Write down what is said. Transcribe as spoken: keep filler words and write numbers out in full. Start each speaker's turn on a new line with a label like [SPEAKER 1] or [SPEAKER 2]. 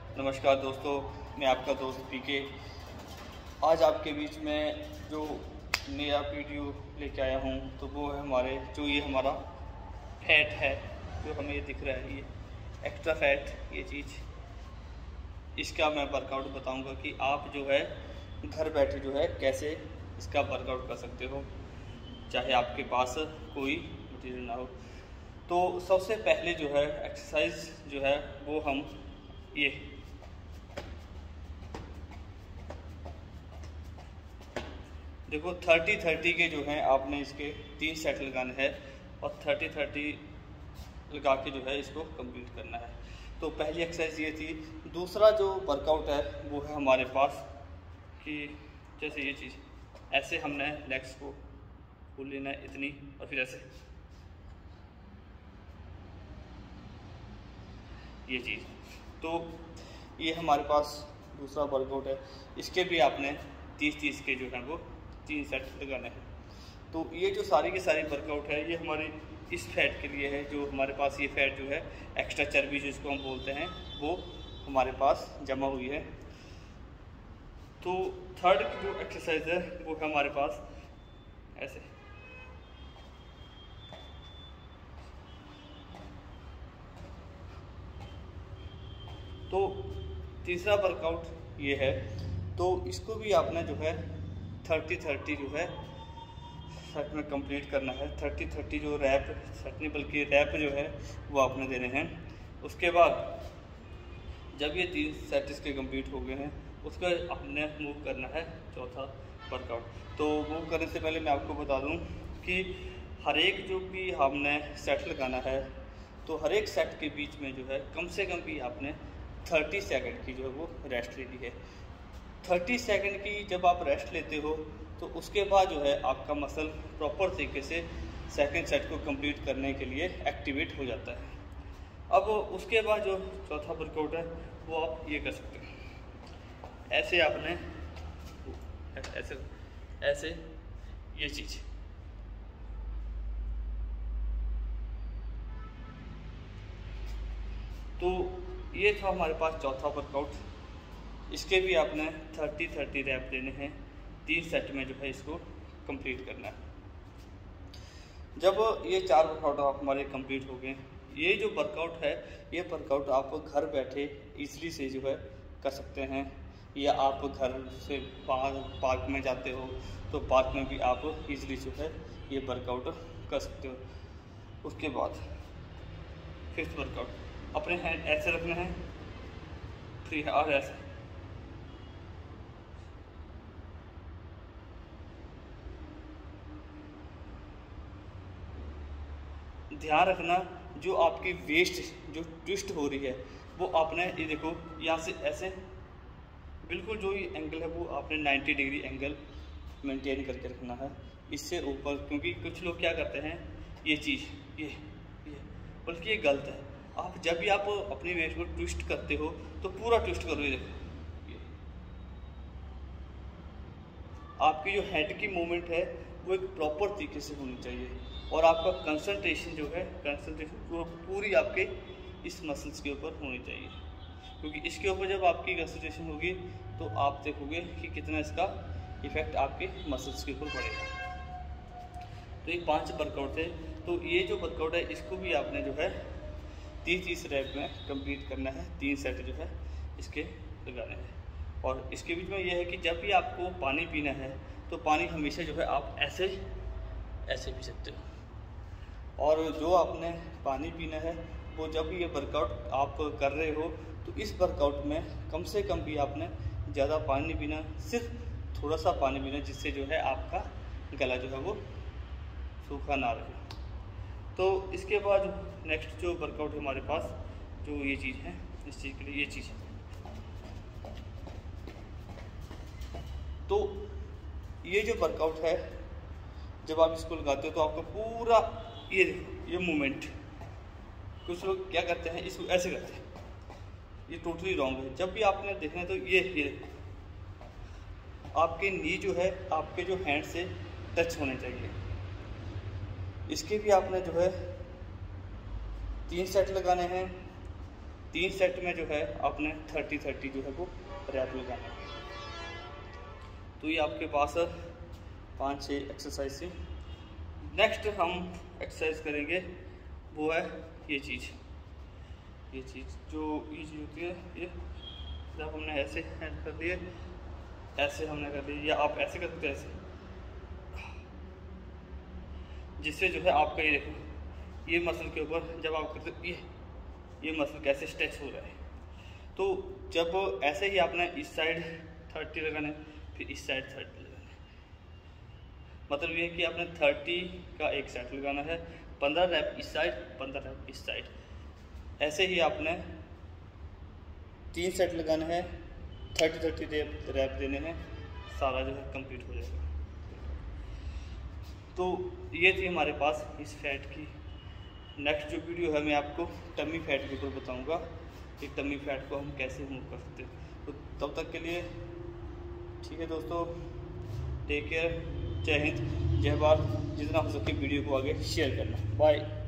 [SPEAKER 1] नमस्कार दोस्तों, मैं आपका दोस्त पीके। आज आपके बीच में जो नया वीडियो लेके आया हूँ तो वो है हमारे जो ये हमारा फैट है, जो हमें ये दिख रहा है, ये एक्स्ट्रा फैट, ये चीज़, इसका मैं वर्कआउट बताऊँगा कि आप जो है घर बैठे जो है कैसे इसका वर्कआउट कर सकते हो, चाहे आपके पास कोई मटीरियल ना हो। तो सबसे पहले जो है एक्सरसाइज जो है वो हम ये देखो थर्टी थर्टी के जो हैं आपने इसके तीन सेट लगाने हैं और थर्टी थर्टी लगा के जो है इसको कंप्लीट करना है। तो पहली एक्सरसाइज ये थी। दूसरा जो वर्कआउट है वो है हमारे पास कि जैसे ये चीज़, ऐसे हमने लेग्स को खोल लेना है इतनी, और फिर ऐसे ये चीज़। तो ये हमारे पास दूसरा वर्कआउट है। इसके भी आपने तीस तीस के जो है वो तीन सेट लगाने हैं। तो ये जो सारी की सारी वर्कआउट है ये हमारी इस फैट के लिए है, जो हमारे पास ये फैट जो है एक्स्ट्रा चर्बी जिसको हम बोलते हैं वो हमारे पास जमा हुई है। तो थर्ड की जो एक्सरसाइज है वो है हमारे पास ऐसे। तो तीसरा वर्कआउट ये है। तो इसको भी आपने जो है थर्टी थर्टी जो है सेट में कंप्लीट करना है। थर्टी थर्टी जो रैप सेट नहीं बल्कि रैप जो है वो आपने देने हैं। उसके बाद जब ये तीन सेट इसके कंप्लीट हो गए हैं उसका आपने मूव करना है चौथा वर्कआउट। तो मूव करने से पहले मैं आपको बता दूं कि हर एक जो भी हमने सेट लगाना है तो हर एक सेट के बीच में जो है कम से कम भी आपने थर्टी सेकंड की जो है वो रेस्ट लेनी है। थर्टी सेकंड की जब आप रेस्ट लेते हो तो उसके बाद जो है आपका मसल प्रॉपर तरीके से सेकंड सेट को कंप्लीट करने के लिए एक्टिवेट हो जाता है। अब उसके बाद जो चौथा वर्कआउट है वो आप ये कर सकते हैं। ऐसे आपने ऐसे ऐसे ये चीज़, तो ये था हमारे पास चौथा वर्कआउट। इसके भी आपने थर्टी थर्टी रैप देने हैं, तीन सेट में जो है इसको कंप्लीट करना है। जब ये चार वर्कआउट हमारे कंप्लीट हो गए, ये जो वर्कआउट है ये वर्कआउट आप घर बैठे इजीली से जो है कर सकते हैं, या आप घर से बाहर पार्क में जाते हो तो पार्क में भी आप इजीली जो है ये वर्कआउट कर सकते हो। उसके बाद फिफ्थ वर्कआउट, अपने हैंड ऐसे रखने हैं, फ्री और ऐसे, ध्यान रखना जो आपकी वेस्ट जो ट्विस्ट हो रही है वो आपने ये देखो यहाँ से ऐसे बिल्कुल जो ये एंगल है वो आपने नाइन्टी डिग्री एंगल मेंटेन करके रखना है इससे ऊपर। क्योंकि कुछ लोग क्या करते हैं ये चीज़ ये ये बल्कि ये गलत है। आप जब भी आप अपनी वेस्ट को ट्विस्ट करते हो तो पूरा ट्विस्ट करो, ये देखो, ये आपकी जो हेड की मूवमेंट है वो एक प्रॉपर तरीके से होनी चाहिए और आपका कंसंट्रेशन जो है कंसंट्रेशन वो पूरी आपके इस मसल्स के ऊपर होनी चाहिए। क्योंकि इसके ऊपर जब आपकी कंसंट्रेशन होगी तो आप देखोगे कि कितना इसका इफेक्ट आपके मसल्स के ऊपर पड़ेगा। तो ये पांच वर्कआउट थे। तो ये जो वर्कआउट है इसको भी आपने जो है तीस तीस रैप में कंप्लीट करना है, तीन सेट जो है इसके लगाने हैं। और इसके बीच में ये है कि जब भी आपको पानी पीना है तो पानी हमेशा जो है आप ऐसे ऐसे पी सकते हो। और जो आपने पानी पीना है वो जब भी ये वर्कआउट आप कर रहे हो तो इस वर्कआउट में कम से कम भी आपने ज़्यादा पानी नहीं पीना, सिर्फ थोड़ा सा पानी पीना, जिससे जो है आपका गला जो है वो सूखा ना रहे। तो इसके बाद नेक्स्ट जो वर्कआउट है हमारे पास जो ये चीज़ है, इस चीज़ के लिए ये चीज़ है। तो ये जो वर्कआउट है जब आप इसको लगाते हो तो आपका पूरा ये ये मूवमेंट, कुछ लोग क्या करते हैं इसको ऐसे करते हैं, ये टोटली रॉन्ग है। जब भी आपने देखना है तो ये ये आपके नी जो है आपके जो हैंड से टच होने चाहिए। इसके भी आपने जो है तीन सेट लगाने हैं तीन सेट में जो है आपने थर्टी थर्टी जो है वो रैप लगाना है। तो ये आपके पास पाँच छः एक्सरसाइज से। नेक्स्ट हम एक्सरसाइज करेंगे वो है ये चीज़, ये चीज़ जो ये चीज़ होती है, ये जब हमने ऐसे हैंड कर दिए, ऐसे हमने कर दिए, या आप ऐसे कर सकते हैं ऐसे, जिससे जो है आपका ये देखो ये मसल के ऊपर जब आप करते ये ये मसल कैसे स्ट्रेच हो रहा है। तो जब ऐसे ही आपने इस साइड थर्टी लगाना है, फिर इस साइड थर्टी लगाना है, मतलब ये है कि आपने थर्टी का एक सेट लगाना है, पंद्रह रैप इस साइड, पंद्रह रैप इस साइड, ऐसे ही आपने तीन सेट लगाना है, थर्टी थर्टी रैप रैप देने हैं, सारा जो है कंप्लीट हो जाएगा। तो ये थी हमारे पास इस फैट की। नेक्स्ट जो वीडियो है मैं आपको टमी फैट के ऊपर बताऊंगा कि टमी फैट को हम कैसे मूव कर सकते हैं। तो तब तक के लिए ठीक है दोस्तों, टेक केयर, जय हिंद, जय भारत। जितना हो सके वीडियो को आगे शेयर करना। बाय।